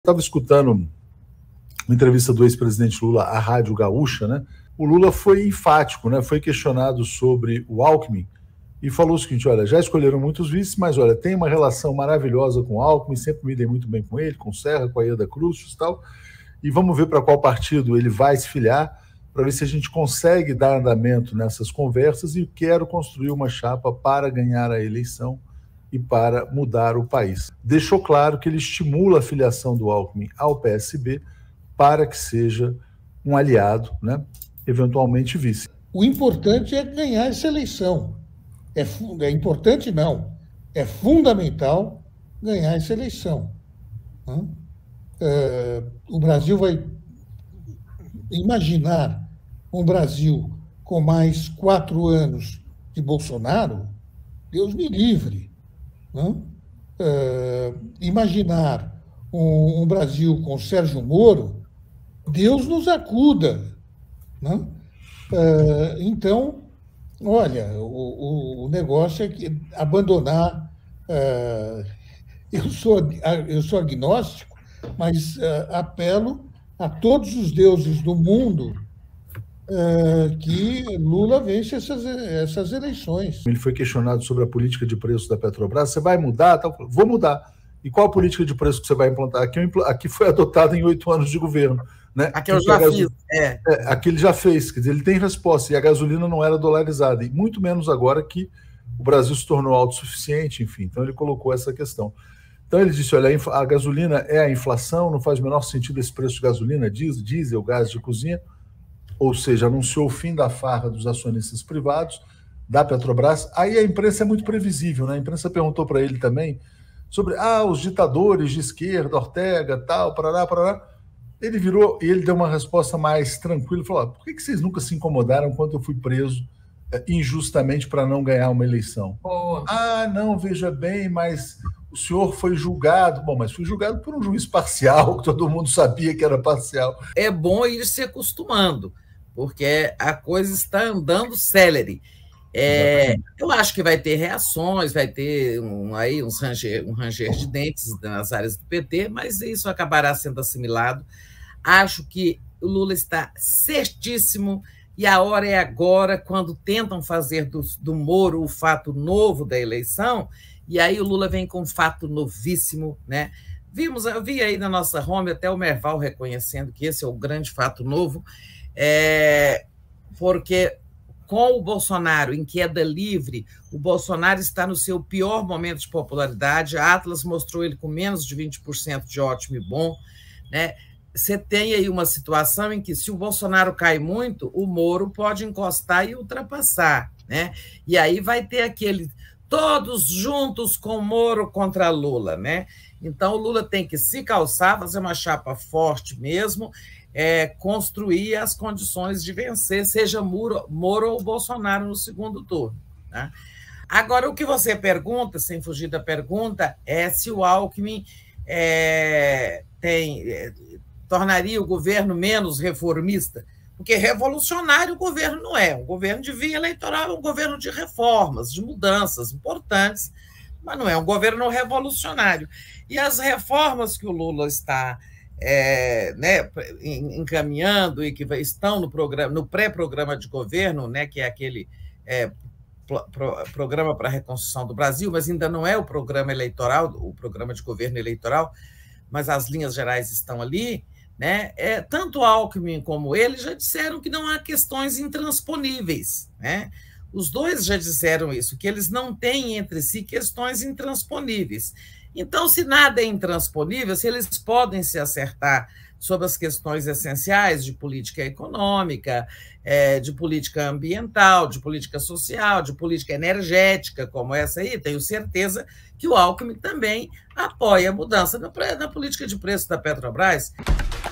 Estava escutando uma entrevista do ex-presidente Lula à Rádio Gaúcha, né? O Lula foi enfático, né? Foi questionado sobre o Alckmin e falou o seguinte: olha, já escolheram muitos vices, mas olha, tem uma relação maravilhosa com o Alckmin, sempre me dei muito bem com ele, com o Serra, com a Ieda Cruz e tal, e vamos ver para qual partido ele vai se filiar, para ver se a gente consegue dar andamento nessas conversas, e quero construir uma chapa para ganhar a eleição e para mudar o país. Deixou claro que ele estimula a filiação do Alckmin ao PSB para que seja um aliado, né, eventualmente vice. O importante é ganhar essa eleição. É importante, não. É fundamental ganhar essa eleição. O Brasil vai imaginar um Brasil com mais 4 anos de Bolsonaro, Deus me livre. Imaginar um Brasil com Sérgio Moro, Deus nos acuda. Então, olha, o negócio é que abandonar. Eu sou agnóstico, mas apelo a todos os deuses do mundo que Lula vence essas eleições. Ele foi questionado sobre a política de preços da Petrobras. Você vai mudar? Vou mudar. E qual a política de preço que você vai implantar? Aqui foi adotada em 8 anos de governo. Né? Aqui eu já fiz. Aqui ele já fez, quer dizer, ele tem resposta. E a gasolina não era dolarizada, e muito menos agora que o Brasil se tornou autossuficiente, enfim. Então ele colocou essa questão. Então ele disse, olha, a gasolina é a inflação, não faz o menor sentido esse preço de gasolina, diesel, gás de cozinha. Ou seja, anunciou o fim da farra dos acionistas privados, da Petrobras. Aí a imprensa é muito previsível, né? A imprensa perguntou para ele também sobre os ditadores de esquerda, Ortega, tal, parará. Ele virou e ele deu uma resposta mais tranquila, falou: por que vocês nunca se incomodaram quando eu fui preso injustamente para não ganhar uma eleição? Não, veja bem, mas o senhor foi julgado. Bom, mas fui julgado por um juiz parcial, que todo mundo sabia que era parcial. É bom ir se acostumando, porque a coisa está andando célere. Eu acho que vai ter reações, vai ter um ranger de dentes nas áreas do PT, mas isso acabará sendo assimilado. Acho que o Lula está certíssimo, e a hora é agora, quando tentam fazer do Moro o fato novo da eleição, e aí o Lula vem com um fato novíssimo, né? Eu vi aí na nossa home até o Merval reconhecendo que esse é o grande fato novo, porque com o Bolsonaro em queda livre, o Bolsonaro está no seu pior momento de popularidade, a Atlas mostrou ele com menos de 20% de ótimo e bom, né? Você tem aí uma situação em que, se o Bolsonaro cai muito, o Moro pode encostar e ultrapassar, né? E aí vai ter aquele todos juntos com Moro contra Lula, né? Então o Lula tem que se calçar, fazer uma chapa forte mesmo, construir as condições de vencer, seja Moro ou Bolsonaro no segundo turno, né? Agora, o que você pergunta, sem fugir da pergunta, é se o Alckmin tornaria o governo menos reformista, porque revolucionário o governo não é. Um governo de via eleitoral é um governo de reformas, de mudanças importantes, mas não é um governo revolucionário. E as reformas que o Lula está encaminhando e que estão no pré-programa de governo, né, que é aquele programa para a reconstrução do Brasil, mas ainda não é o programa eleitoral, o programa de governo eleitoral, mas as linhas gerais estão ali, né? Tanto Alckmin como ele já disseram que não há questões intransponíveis, né? Os dois já disseram isso, que eles não têm entre si questões intransponíveis. Então, se nada é intransponível, se eles podem se acertar sobre as questões essenciais de política econômica, de política ambiental, de política social, de política energética, como essa aí, tenho certeza que o Alckmin também apoia a mudança na política de preço da Petrobras.